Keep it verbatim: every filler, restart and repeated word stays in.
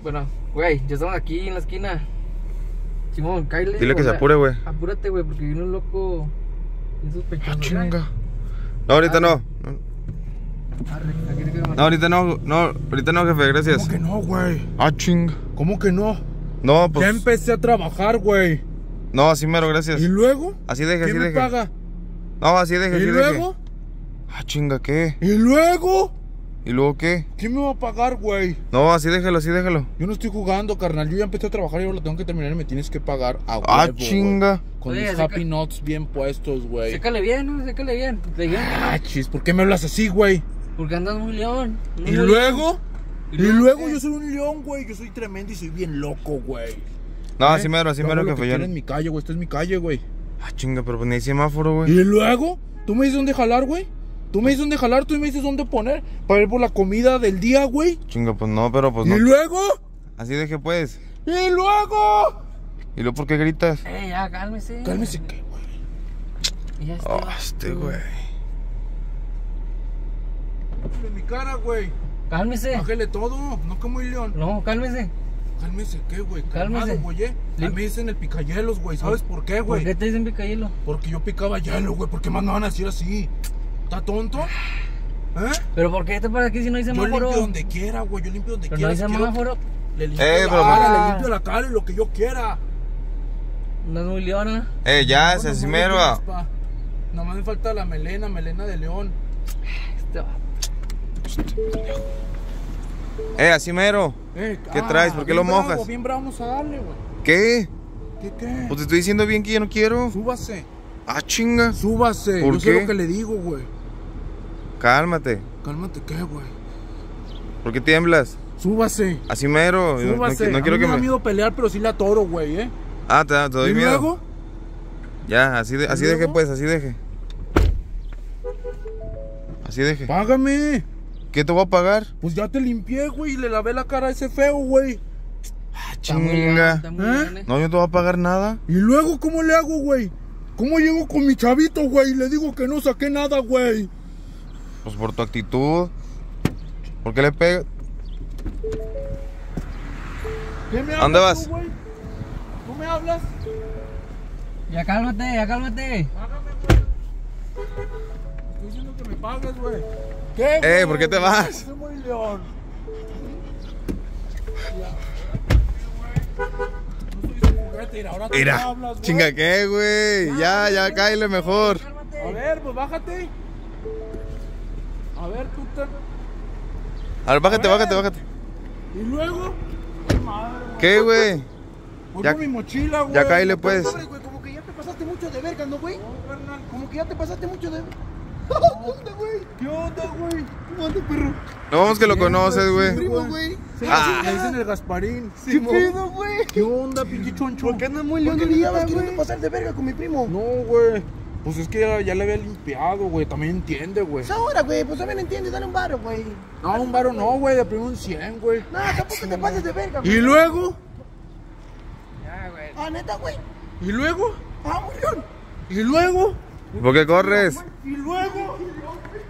Bueno, güey, ya estamos aquí en la esquina. Simón, cállate. Dile que se apure, güey. Apúrate, güey, porque viene un loco bien sospechoso. Ah, chinga. No, ahorita no. Arre, aquí te quedo, No, ahorita no, no, ahorita no, jefe, gracias. ¿Cómo que no, güey? Ah, chinga. ¿Cómo que no? No, pues. Ya empecé a trabajar, güey. No, así mero, gracias. ¿Y luego? Así deje, así ¿Quién me deje. paga? No, así deje, ¿Y así luego? deje. Ah, chinga, ¿qué? ¿Y luego? ¿Y luego qué? ¿Quién me va a pagar, güey? No, así déjelo, así déjelo. Yo no estoy jugando, carnal. Yo ya empecé a trabajar y ahora lo tengo que terminar y me tienes que pagar a huevo, Ah, güey. chinga. Con Oye, mis seca- Happy Nuts bien puestos, güey. Sécale bien, ¿no? Sécale bien. Te dijeron que no, Ah, chis, ¿por qué me hablas así, güey? porque andas muy león. muy ¿Y león. luego? ¿Y Y luego luego qué? yo soy un león, güey. Yo soy tremendo y soy bien loco, güey. No, ¿Eh? así mero, así Yo mero, hago lo jefe. que Yo... quiera en mi calle, güey. Esta es mi calle, güey. Ah, chinga, pero pues ni hay semáforo, güey. ¿Y luego? ¿Tú me dices dónde jalar, güey? ¿Tú me dices dónde jalar? ¿Tú me dices dónde poner? Para ir por la comida del día, güey. Chinga, pues no, pero pues ¿Y no. luego? Así deje, pues. ¿Y luego? ¿Y luego por qué gritas? Eh, ya, cálmese. Cálmese, ¿qué, güey? Y ya está. Oh, este, güey. En mi cara, güey. Cálmese. Bájale todo. No como el león. No, cálmese. Cálmese, ¿qué, güey? Cálmese. Calmado, güey, eh. A mí me dicen el picahielos, güey. ¿Sabes por qué, ¿Por güey? qué te dicen picayelo? Porque yo picaba hielo, güey. ¿Por qué más me van a decir así? ¿Está tonto? ¿Eh? ¿Pero por qué te para aquí si no hay Yo semáforo? limpio donde quiera, güey. Yo limpio donde Pero no quiera. hay Si quiero, semáforo. le limpio Eh, la pero- cara, Ah. le limpio la cara y lo que yo quiera. No es muy leona. Eh, ya, No, ese no, así no, mero. no, ah. pa. Nada más me falta la melena, melena de león. Este va. Eh, así mero. Eh, ¿Qué traes? ¿Por qué bien lo bravo, mojas? Bien bravo, vamos a darle, güey. ¿Qué? ¿Qué, qué? Pues te estoy diciendo bien que yo no quiero. Súbase. Ah, chinga. Súbase. ¿Por yo qué? sé lo que le digo, güey. Cálmate. Cálmate, ¿qué, güey? ¿Por qué tiemblas? Súbase. Así mero. Yo No, Súbase. no A quiero mí que me da me. miedo pelear, pero sí la atoro, güey, ¿eh? Ah, te, te doy ¿Y miedo. luego? Ya, así, de, así luego? deje, pues, así deje. Así deje. Págame. ¿Qué te voy a pagar? Pues ya te limpié, güey, y le lavé la cara a ese feo, güey. Ah, Está muy león, chinga. está muy ¿Eh? león, eh. No, yo no te voy a pagar nada. ¿Y luego cómo le hago, güey? ¿Cómo llego con mi chavito, güey? Y le digo que no saqué nada, güey. Pues por tu actitud. ¿Por qué le pegas? ¿Qué me hablas, ¿Dónde vas? tú, güey? ¿Tú me hablas? Ya cálmate, ya cálmate. Págame, güey. Estoy diciendo que me pagues, güey. ¿Qué, güey? Eh, ¿por qué te vas? Soy muy león. No soy su juguete, y ahora tú me Mira, hablas, güey. chinga, ¿qué, güey? Ya, ya, cáele mejor. A ver, pues bájate. A ver, tú te... A ver, bájate, A ver. bájate, bájate. ¿Y luego? ¡Qué madre, güey! ¿Qué, güey? Voy Ya- por mi mochila, güey. Ya cáele, pues. Pobre, güey, como que ya te pasaste mucho de verga, ¿no, güey? No, carnal. Como que ya te pasaste mucho de... ¿Qué onda, güey? ¿Qué onda, güey? ¿Cómo anda, perro? No, vamos que lo Bien, conoces, güey. güey. Primo, güey. Sí, Ah. le dicen el Gasparín. ¿Qué Simón. pedo, güey? ¿Qué onda, pinche choncho? ¿Por qué andas muy león ¿Por qué ahorita, andabas queriendo güey? pasar de verga con mi primo? No, güey. Pues es que ya, ya le había limpiado, güey. También entiende, güey. Pues ahora, güey, pues también entiendes, dale un varo, güey. No, un varo no, güey. De primero un cien, güey. No, tampoco te pases de verga, ¿Y güey. luego? Ya, güey. Ah, neta, güey. ¿Y luego? Ah, muy león. ¿Y luego? ¿Por qué corres? ¿Y luego?